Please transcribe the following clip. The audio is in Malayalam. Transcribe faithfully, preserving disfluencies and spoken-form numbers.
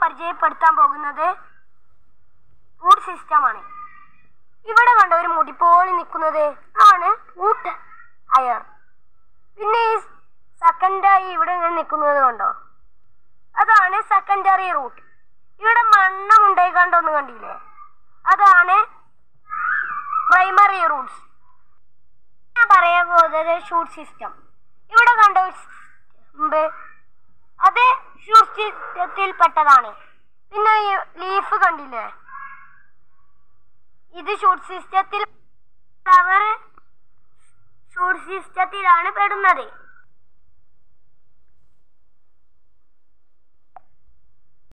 പരിചയപ്പെടുത്താൻ പോകുന്നത് റൂട്ട് സിസ്റ്റമാണ്. ഇവിടെ കണ്ട ഒരു മുടി പോലെ നിൽക്കുന്നത് ആണ് റൂട്ട് ഹയർ. പിന്നെ ഈ സെക്കൻഡായി ഇവിടെ ഇങ്ങനെ നിൽക്കുന്നത് കണ്ടോ, അതാണ് സെക്കൻഡറി റൂട്ട്. ഇവിടെ മണ്ണം ഉണ്ടായി കണ്ടോന്ന് കണ്ടില്ലേ, അതാണ് പ്രൈമറി റൂട്ട്സ്. ഞാൻ പറയാൻ പോകുന്നത് ഷൂട്ട് സിസ്റ്റം. ഇവിടെ കണ്ടോ അത് ഷൂട്ട് സിസ്റ്റത്തിൽ പെട്ടതാണ്. പിന്നെ ഈ ലീഫ് കണ്ടില്ലേ, ഇത് ഷൂട്ട് സിസ്റ്റത്തിൽ ഫ്ലവർ ഷൂട്ട് സിസ്റ്റത്തിലാണ് പെടുന്നത്.